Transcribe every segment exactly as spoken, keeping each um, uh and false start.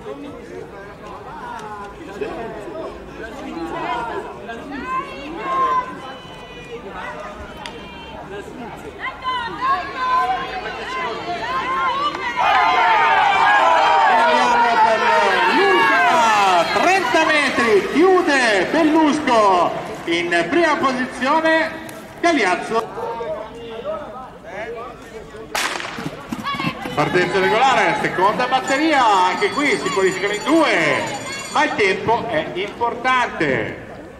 trenta metri, chiude Bellusco in prima posizione, Galeazzo. Partenza regolare, seconda batteria, anche qui si qualificano in due, ma il tempo è importante.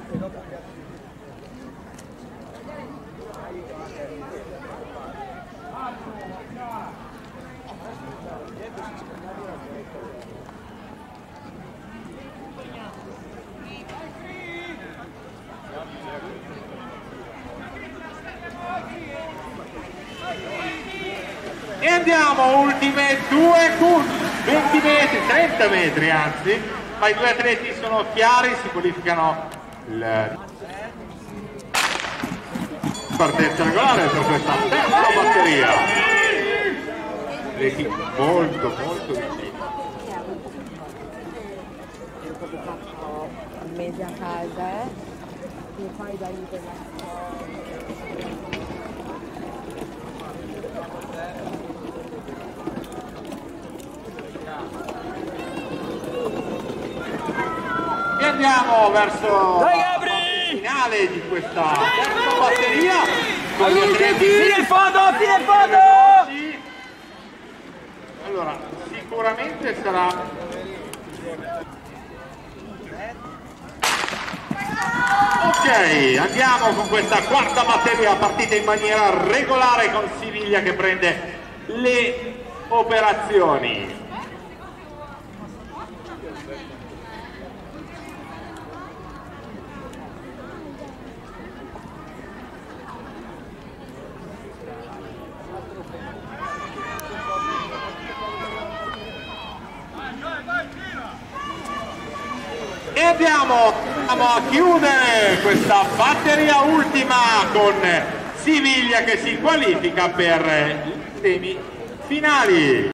E andiamo, ultime due curve, venti metri, trenta metri anzi, ma i due atleti sono chiari, si qualificano il... partenza regolare per questa terza batteria. Atleti molto molto vicini. Un mese a casa, eh? E poi da lì per la E andiamo verso la finale di questa terza batteria con gli atleti. Fine il fondo, fine il fondo! Allora, sicuramente sarà ok, andiamo con questa quarta batteria partita in maniera regolare con Siviglia che prende le operazioni. E andiamo, andiamo a chiudere questa batteria ultima con Siviglia che si qualifica per i semifinali.